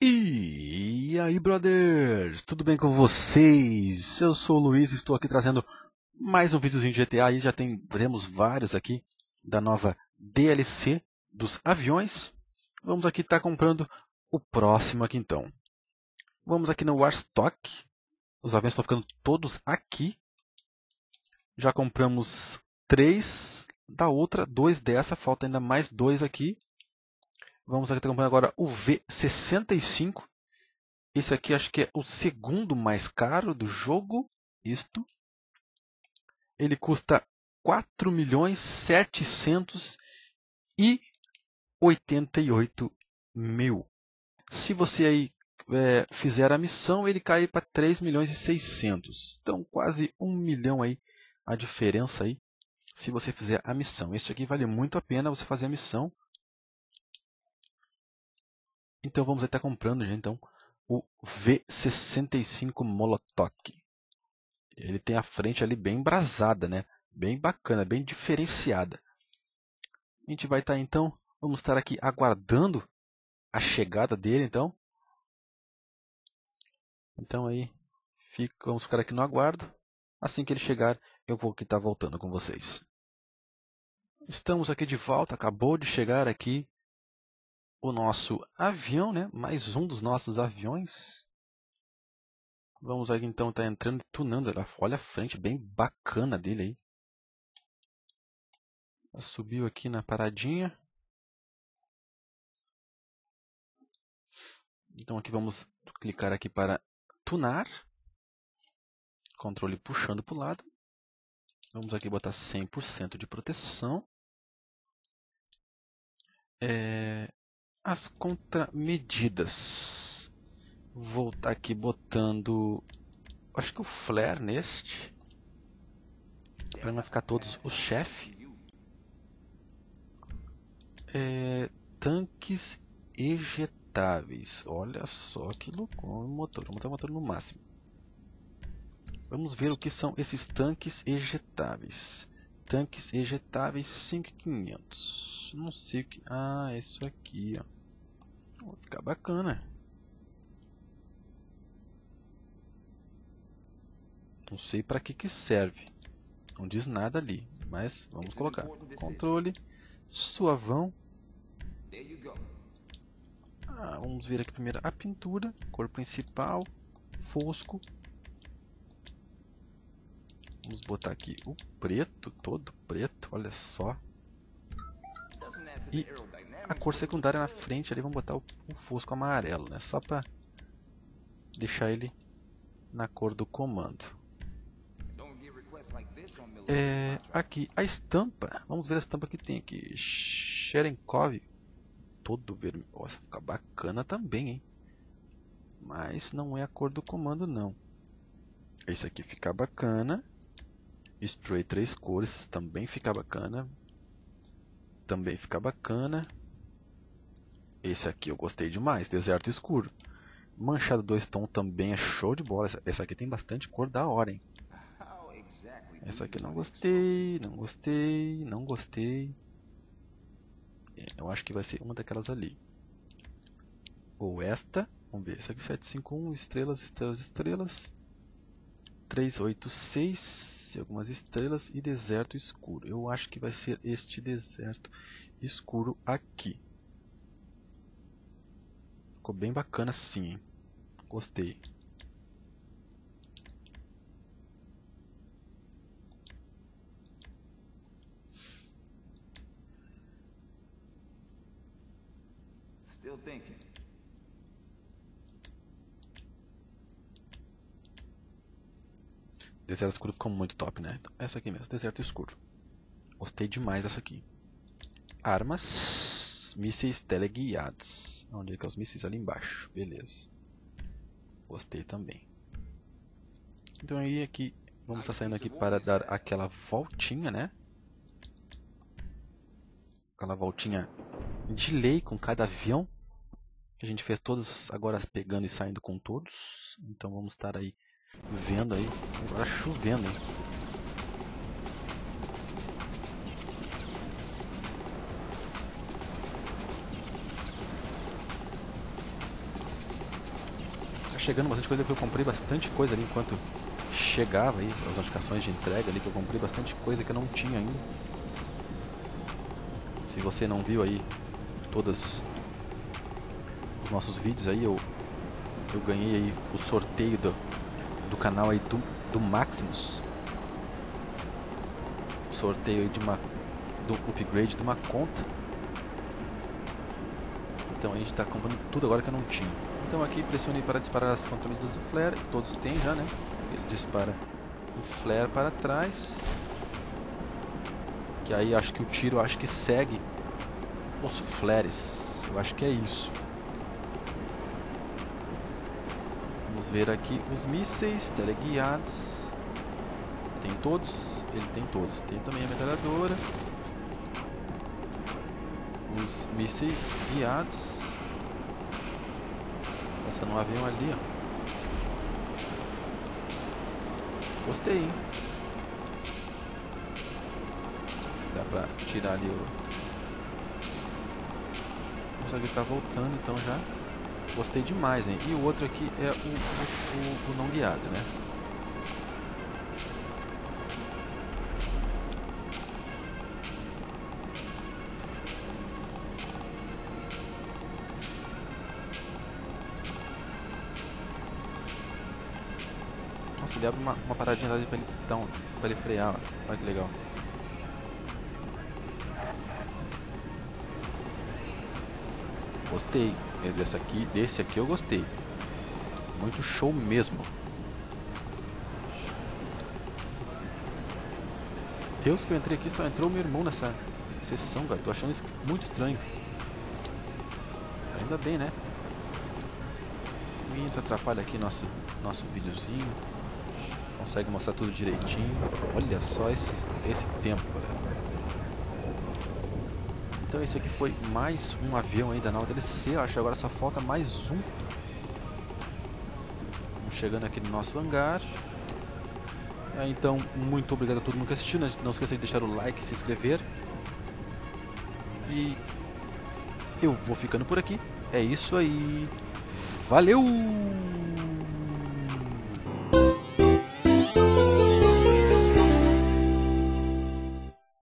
E aí, brothers, tudo bem com vocês? Eu sou o Luiz e estou aqui trazendo mais um videozinho de GTA. E já temos vários aqui da nova DLC dos aviões. Vamos aqui estar comprando o próximo aqui então. Vamos aqui no Warstock. Os aviões estão ficando todos aqui. Já compramos 3 da outra, 2 dessa, falta ainda mais 2 aqui. Vamos aqui estar comprando agora o V65. Esse aqui acho que é o segundo mais caro do jogo. Ele custa 4.788.000. Se você aí fizer a missão, ele cai para 3.600.000. Então quase 1 milhão aí a diferença aí se você fizer a missão. Isso aqui vale muito a pena você fazer a missão. Então vamos estar comprando já então o V65 Molotok. Ele tem a frente ali bem embrasada, né? Bem bacana, bem diferenciada. A gente vai estar então, vamos estar aqui aguardando a chegada dele então. Então aí, vamos ficar aqui no aguardo. Assim que ele chegar, eu vou estar voltando com vocês. Estamos aqui de volta, acabou de chegar aqui o nosso avião, né? Mais um dos nossos aviões. Vamos aqui então estar entrando e tunando. Olha a frente bem bacana dele aí. Subiu aqui na paradinha. Então aqui vamos clicar aqui para tunar. Controle puxando para o lado. Vamos aqui botar 100% de proteção. As contramedidas. Vou estar aqui botando, acho que o flare neste. Para não ficar todos os chefes. Tanques ejetáveis. Olha só que louco. Motor. Vamos botar o motor no máximo. Vamos ver o que são esses tanques ejetáveis. Tanques ejetáveis 5500. Não sei o que. Ah, é isso aqui, ó. Vai ficar bacana. Não sei para que serve. Não diz nada ali. Mas vamos colocar. Controle. Suavão. Vamos ver aqui primeiro a pintura. Cor principal. Fosco. Vamos botar aqui o preto. Todo preto. Olha só. E a cor secundária na frente ali, vamos botar o fosco amarelo, né? Só para deixar ele na cor do comando. Aqui a estampa, vamos ver a estampa que tem aqui. Cherenkov, todo vermelho. Nossa, fica bacana também, hein? Mas não é a cor do comando, não. Esse aqui fica bacana. Spray 3 cores também fica bacana. Também fica bacana. Esse aqui eu gostei demais, deserto escuro. Manchado 2 tons também é show de bola. Essa aqui tem bastante cor da hora, hein? Essa aqui eu não gostei, não gostei, não gostei. Eu acho que vai ser uma daquelas ali. Ou esta, vamos ver, essa aqui 751, estrelas, estrelas, estrelas. 386. Algumas estrelas e deserto escuro. Eu acho que vai ser este deserto escuro aqui. Ficou bem bacana sim, hein? Gostei. Still thinking. Deserto escuro ficou muito top, né? Essa aqui mesmo, deserto escuro. Gostei demais dessa aqui. Armas, mísseis teleguiados. Onde é que é os mísseis? Ali embaixo. Beleza. Gostei também. Então aí aqui, vamos estar saindo aqui para dar aquela voltinha, né? Aquela voltinha de lei com cada avião. A gente fez todos agora pegando e saindo com todos. Então vamos estar aí vendo aí, agora chovendo, hein? chegando bastante coisa, porque eu comprei bastante coisa ali enquanto chegava aí, as notificações de entrega ali, que eu comprei bastante coisa que eu não tinha ainda. Se você não viu aí todos os nossos vídeos aí, eu ganhei aí o sorteio do canal aí do Maximus. Sorteio aí do upgrade de uma conta. Então a gente está comprando tudo agora que eu não tinha. Então aqui pressione para disparar as contramedidas do flare, todos têm já, né? Ele dispara o flare para trás. Que aí acho que o tiro segue os flares. Eu acho que é isso. Vamos ver aqui os mísseis teleguiados. Tem todos? Ele tem todos. Tem também a metralhadora. Os mísseis guiados. Passa no avião ali, ó. Gostei, hein? Dá pra tirar ali o... Consegue estar voltando então já. Gostei demais, hein? E o outro aqui é o não guiado, né? Nossa, ele abre uma paradinha ali pra ele frear, ó. Olha que legal. Gostei. Desse aqui eu gostei. Muito show mesmo. Deus, que eu entrei aqui, só entrou meu irmão nessa sessão, cara. Tô achando isso muito estranho. Ainda bem, né? Isso atrapalha aqui nosso videozinho. Consegue mostrar tudo direitinho. Olha só esse tempo, galera. Então esse aqui foi mais um avião aí da nova DLC. Eu acho que agora só falta mais um. Vamos chegando aqui no nosso hangar. Então, muito obrigado a todo mundo que assistiu. Não esqueça de deixar o like e se inscrever. E eu vou ficando por aqui. É isso aí. Valeu!